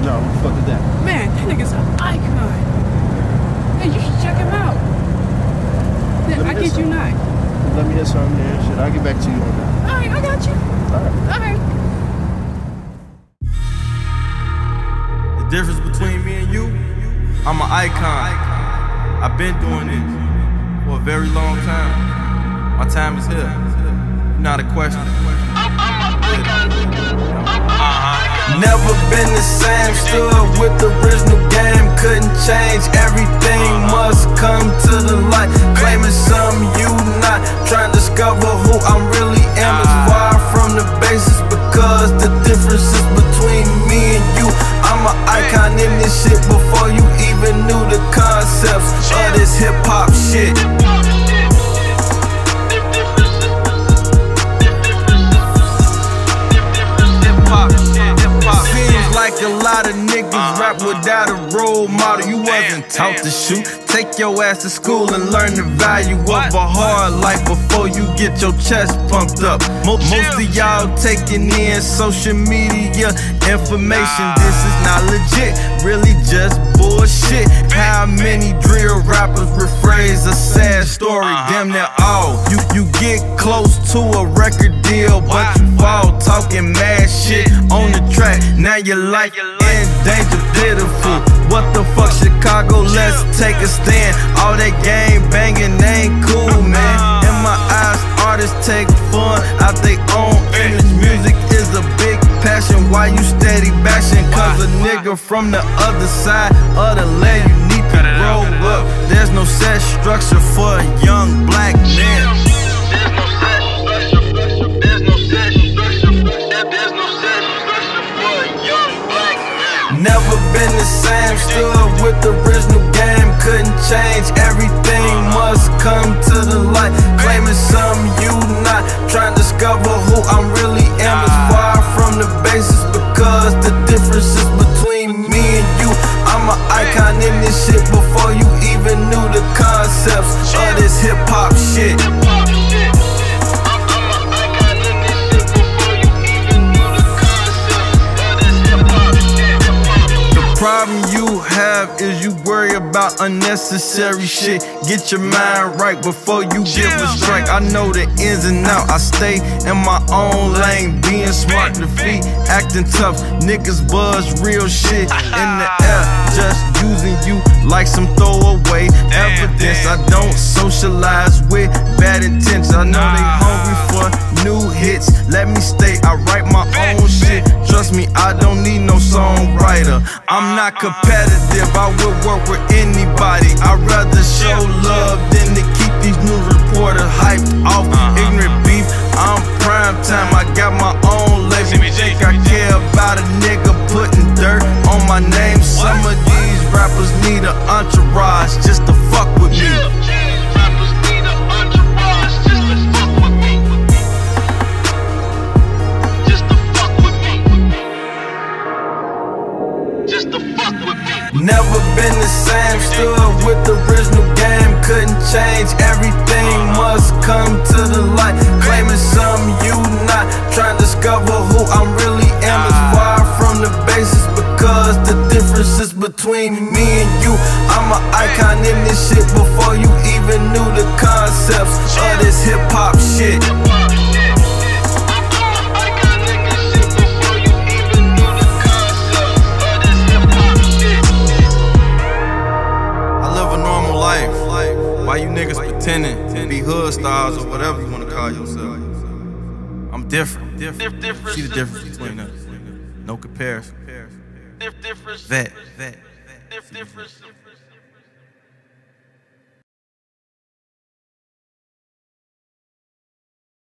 No, what the fuck is that? Man, that nigga's an icon. Hey, you should check him out. I kid you not. Let me hear something there. Shit, I'll get back to you on that. Alright, I got you. Alright. The difference between me and you, I'm an icon. I've been doing this for a very long time. My time is here. Not a question. Never been the same, stood with the original game, couldn't change, everything must come to the light, claiming something you not, trying to discover who I really am is far from the basis, because the differences between me and you, I'm an icon in this shit before you even knew the concepts of this hip-hop shit. Like a lot of niggas rap without a role model. You wasn't taught to shoot. Take your ass to school and learn the value of a hard life before you get your chest pumped up. Most of y'all taking in social media information. This is not legit, really just bullshit. How many drill rappers rephrase a sad story? Damn near all. You get close to a record deal, but you fall talking mad shit on the track. Now you're like in danger, pitiful. What the fuck, Chicago? Let's take a stand. All that gang banging ain't cool, man. In my eyes, artists take fun out they own image. Music is a big passion. Why you steady bashing? Cause a nigga from the other side of the land, you need to grow up. There's no set structure for a young black man. Never been the same, stood with the original game, couldn't change, everything must come to the light, claiming something you not, trying to discover who I really am is far from the basis, because the differences between me and you, I'm an icon in this shit before you even knew the concepts of this hip-hop shit. Problem you have is you worry about unnecessary shit. Get your mind right before you give a strike. I know the ins and outs, I stay in my own lane, being smart to feet, acting tough. Niggas buzz real shit in the air, just using you like some throwaway evidence. I don't socialize with bad intentions. I know they hungry for new hits. Let me stay, I write my own shit. Trust me, I don't need no songwriter. I'm not competitive, I would work with anybody. I'd rather show love than to keep these news reporters hyped off ignorant beef. I'm prime time, I got my own label. Think I care about a nigga putting dirt on my name? Some of these rappers need an entourage just to fuck with me. Never been the same, stood with the original game, couldn't change, everything must come to the light, claiming something you not, trying to discover who I really am is far from the basis, because the differences between me and you, I'm an icon in this shit before you even knew the concepts of this hip-hop shit. Why you niggas pretending to be hood stars or whatever you wanna call yourself? I'm different. See the difference between us. No comparison. Vet.